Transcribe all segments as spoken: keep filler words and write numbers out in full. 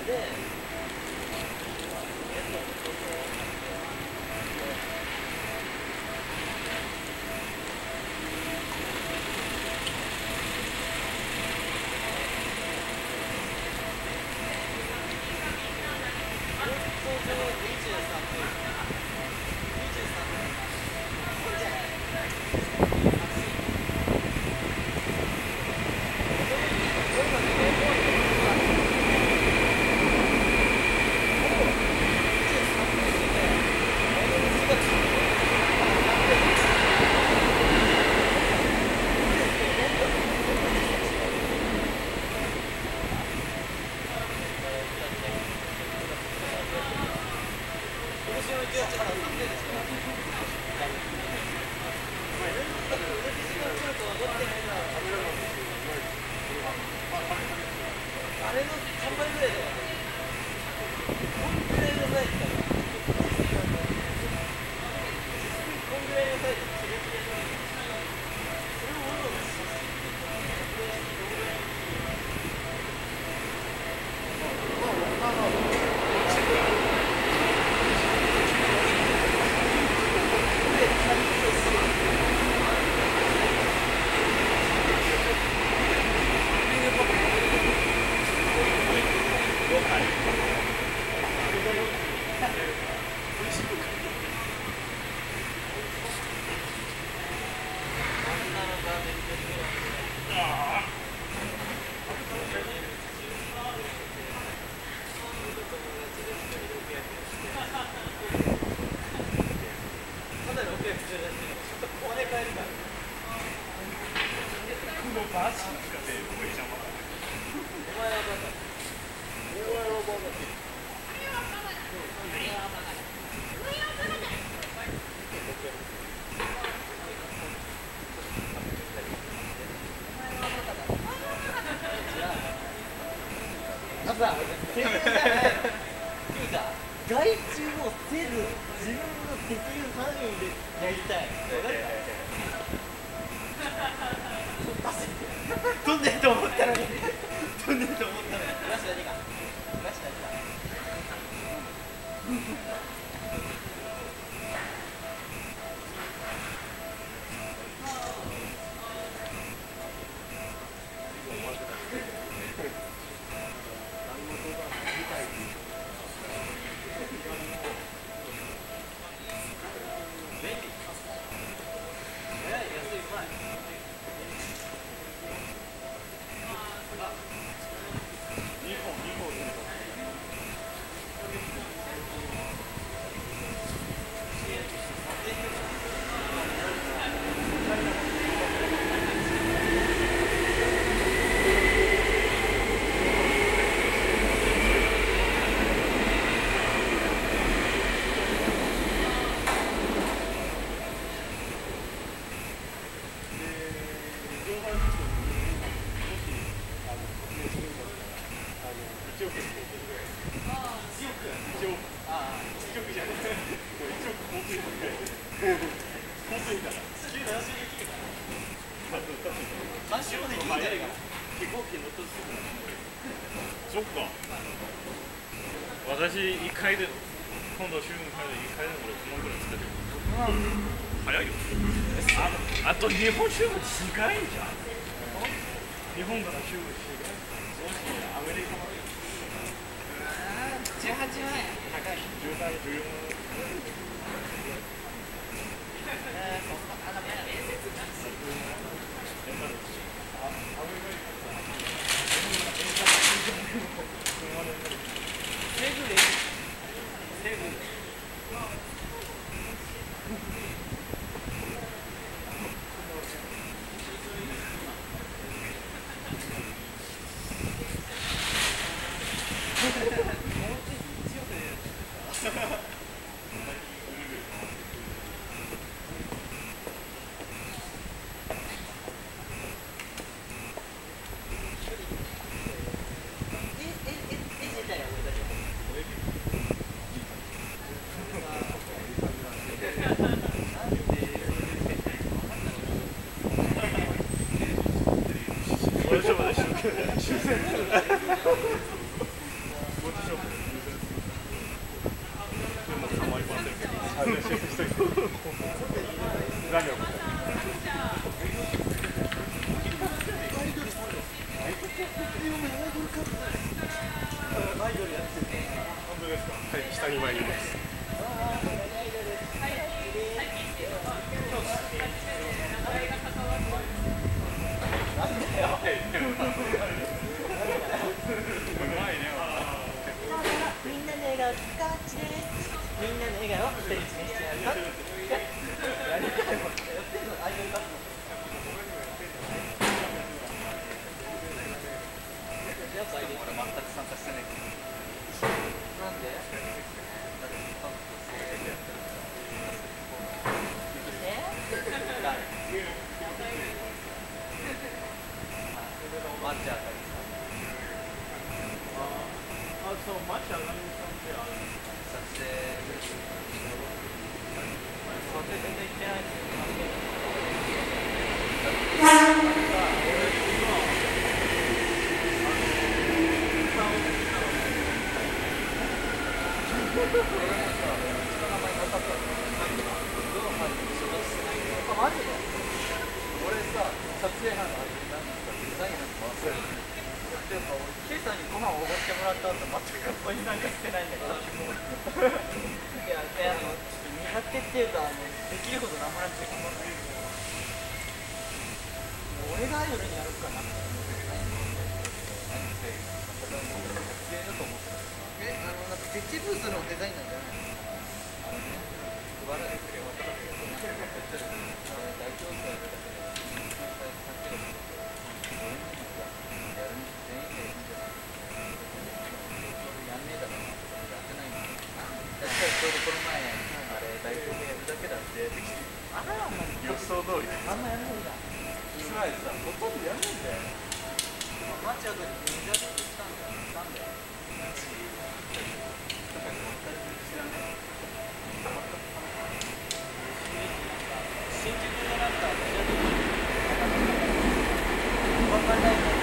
そっか。私一回で今度週に帰る一回でもろくまんぐらいつけてる。早いよ。あと日本酒も近いじゃん。日本から中国近い。アメリカまで。 じゅうはちまん円高い。 じゅうさん、じゅうよんまん。 えー、ここあの面接なし。セグレセグレ大丈夫でしょうか。 下に参ります。 みんなの笑顔キカッチです。みんなの笑顔をステージにしてやるか。やりたいことやってるのアイドル活動。やっぱり俺全く参加してない。なんで？だってパンとそうやってやってるから。え？誰？マッチあたりさん。あ、そう、マッチあたりさんってある。撮影。撮影全然行ってないですよ。マジで俺さ、撮影班のデザインなんか忘れる。でも俺、ケイさんにご飯をおごってもらった後、全くここに参加してないんだけど。いや、いや、あの、苦手っていうか、あの、できることなんもなくて困らない。俺がアイドルにやるかな。え、あの、なんか設置ブースのデザインなんじゃないの？あのね、配られてくれば大丈夫だけど、やんねえだろうな、やってないんだよ。確かにちょうどこの前、あれ、代表でやるだけだって、あら、予想通り。あんまやんないんだ。つまりさ、ほとんどやんないんだよ。マッチアウトに水出ししたんだよ。したんだよ。新宿のなんか、わかんないけど、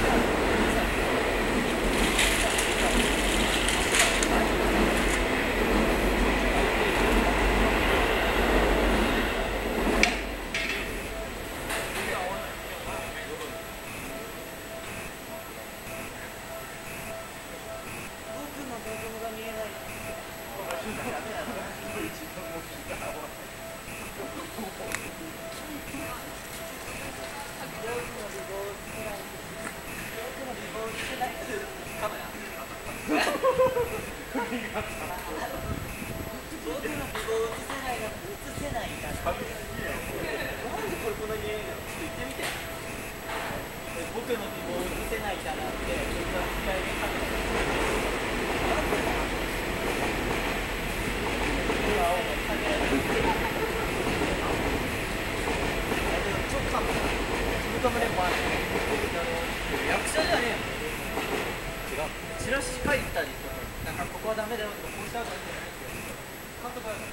役者じゃねえの？違う。チラシ書いたりとか、なんかここはダメだよとか、こうしたらダメじゃないけど、監督は監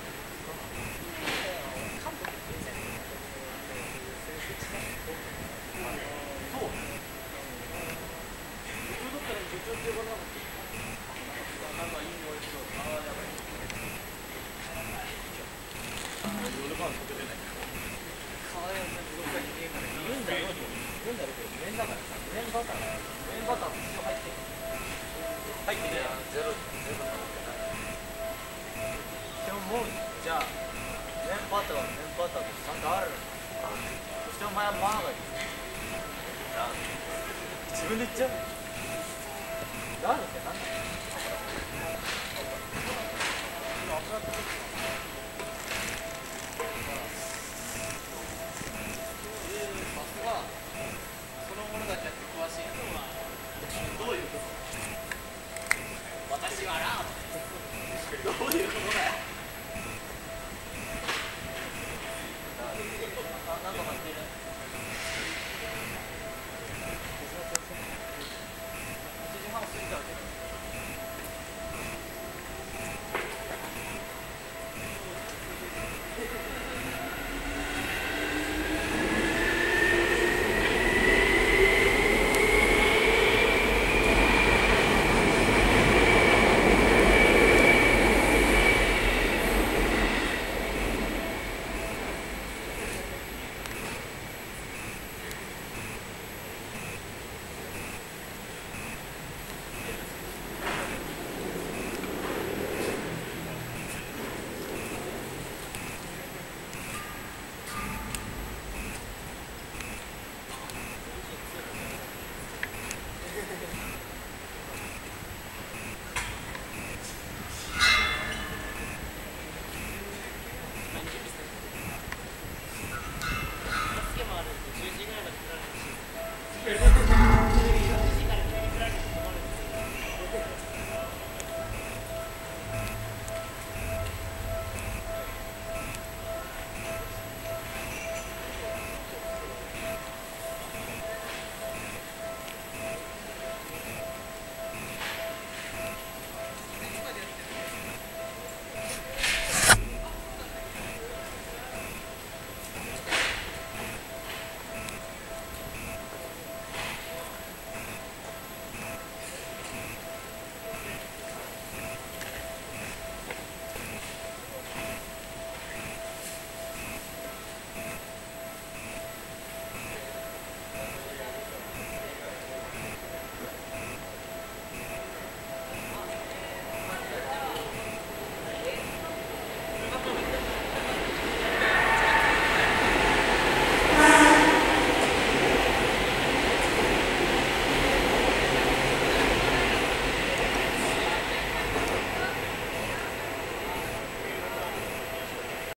督って言うんだよ。そう。部長だったら部長って呼ばなかった。なんかいい匂いしそう。ああ、やばい。俺まだ解けてない。ああ、やばい。どっかに見えない。言うんだろう。言うんだろうけど、無縁だからさ、無縁バター、無縁バターも一応入ってる。入ってる。ゼロ、ゼロなんてない。でももう、じゃあ、無縁バターは無縁バターとちゃんとある。そしてお前はマーガリン。自分で言っちゃう。ラードって何だよ。さすが。その者たちは詳しいのはどういうこと？私はラード。どういうことだよ。